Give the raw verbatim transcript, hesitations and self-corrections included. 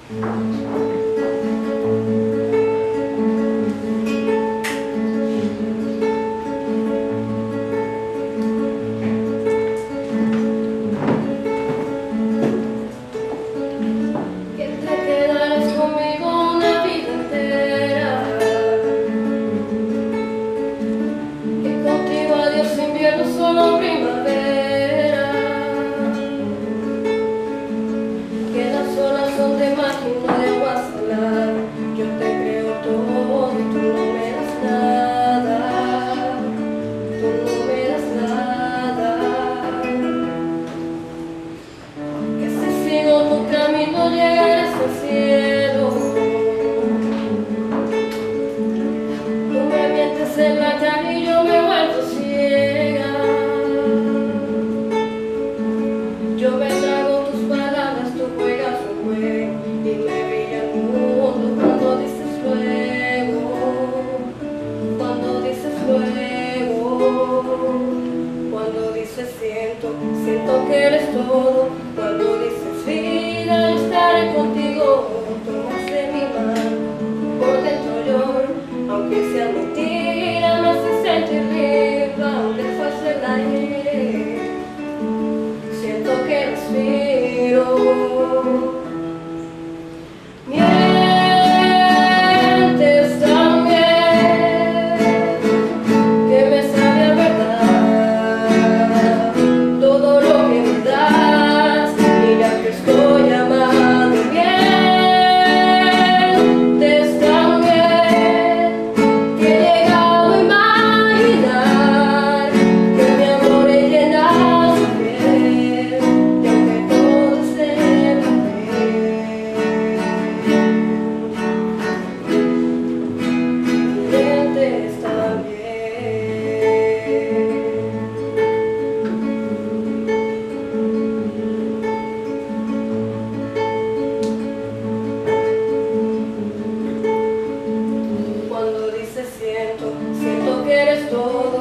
Solo primavera, que las olas son de máquina de agua salada. Yo te creo todo y tú no me das nada, tú no me das nada. Que si sigo tu camino llegarás al cielo. Tú me mientes en la calle y yo me vuelvo ciega. Yo me trago tus palabras, tú juegas un juego y me brilla el mundo cuando dices luego, cuando dices luego, cuando dices siento, siento que eres todo, cuando dices vida, estaré contigo, tomas de mi mano, por dentro lloro, aunque sea mentira, me hace sentir viva, aunque fuese el aire. Siento que respiro. Mientes también, que me sabe a verdad todo lo que me das, y ya que estoy amando. Mientes también, que he llegado a imaginar que mi amor es llenar su piel. Cuando dices siento, siento que eres todo.